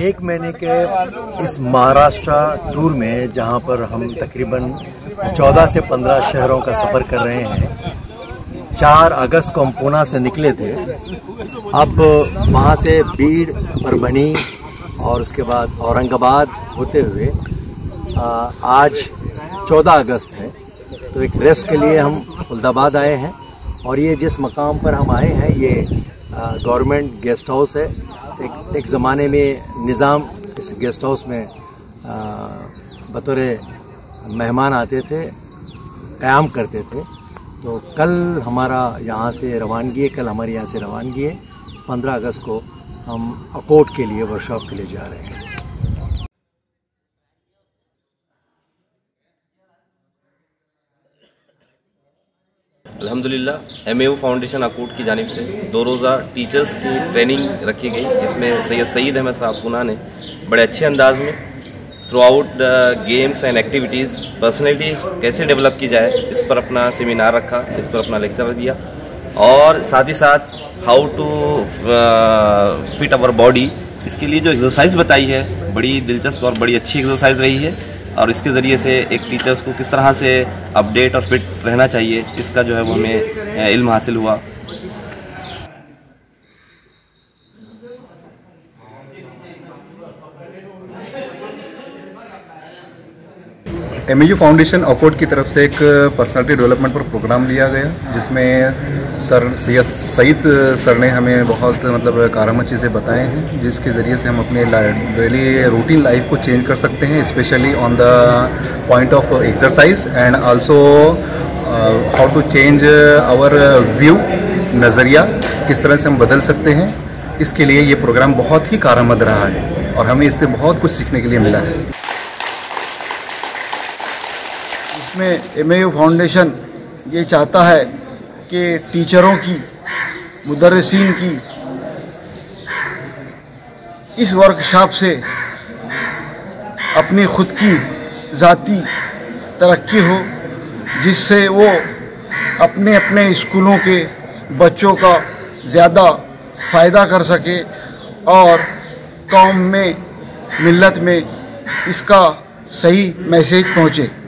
एक महीने के इस महाराष्ट्र टूर में जहां पर हम तकरीबन 14 से 15 शहरों का सफ़र कर रहे हैं। 4 अगस्त को हम पूना से निकले थे। अब वहां से बीड़, परभनी और उसके बाद औरंगाबाद होते हुए आज 14 अगस्त है, तो एक रेस्ट के लिए हम फुलदाबाद आए हैं। और ये जिस मकाम पर हम आए हैं ये गवर्नमेंट गेस्ट हाउस है। एक ज़माने में निज़ाम इस गेस्ट हाउस में बतौर मेहमान आते थे, क़याम करते थे। तो कल हमारा यहाँ से रवानगी है, कल हमारे यहाँ से रवानगी है। 15 अगस्त को हम अकोट के लिए वर्कशॉप के लिए जा रहे हैं। अल्हम्दुलिल्लाह MAU फाउंडेशन अकोट की जानिब से 2 रोज़ा टीचर्स की ट्रेनिंग रखी गई। इसमें सैयद सईद अहमद साहब पूना ने बड़े अच्छे अंदाज में throughout the games and activities personality कैसे डेवलप की जाए इस पर अपना सेमिनार रखा, इस पर अपना लेक्चर दिया। और साथ ही साथ how to fit our body, इसके लिए जो एक्सरसाइज बताई है बड़ी दिलचस्प और बड़ी अच्छी एक्सरसाइज रही है। और इसके ज़रिए से एक टीचर्स को किस तरह से अपडेट और फिट रहना चाहिए इसका जो है वो हमें इल्म हासिल हुआ। MAU फाउंडेशन अकोट की तरफ से एक पर्सनालिटी डेवलपमेंट पर प्रोग्राम लिया गया, जिसमें सर सैयद सईद सर ने हमें बहुत कारगर चीज़ें बताए हैं, जिसके ज़रिए से हम अपने डेली रूटीन लाइफ को चेंज कर सकते हैं, specially on the point of exercise and also how to change our view, नज़रिया किस तरह से हम बदल सकते हैं। इसके लिए ये प्रोग्राम बहुत ही कारगर रहा है और हमें इससे बहुत कुछ सीखने के लिए मिला है। इसमें MAU फाउंडेशन ये चाहता है कि टीचरों की, मुदर्रिसीन की इस वर्कशॉप से अपनी खुद की ज़ाती तरक्की हो, जिससे वो अपने अपने स्कूलों के बच्चों का ज़्यादा फ़ायदा कर सके और कौम में, मिल्लत में इसका सही मैसेज पहुँचे।